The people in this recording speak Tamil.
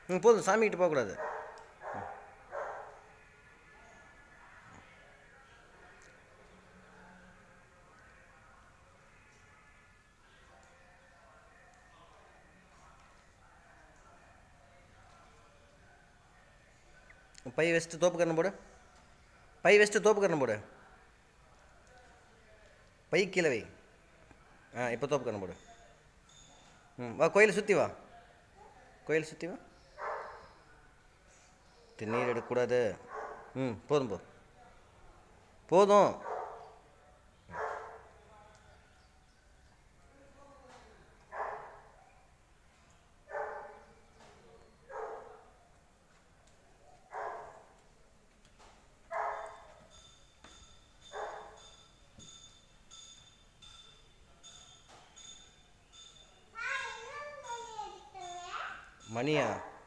போதும், சாமிக்கிட்ட போகக்கூடாது. பை வச்சுட்டு தோப்பு கரணம் போடு. பை வச்சுட்டு தோப்பு கரணம் போடு. பை கீழே வை. இப்போ தோப்பு கரணம் போடு. வா, கோயிலை சுற்றி வா. கோயிலை சுற்றி வா. திருநீர் எடுக்கக்கூடாது. போதும் போதும் போதும். மணியா?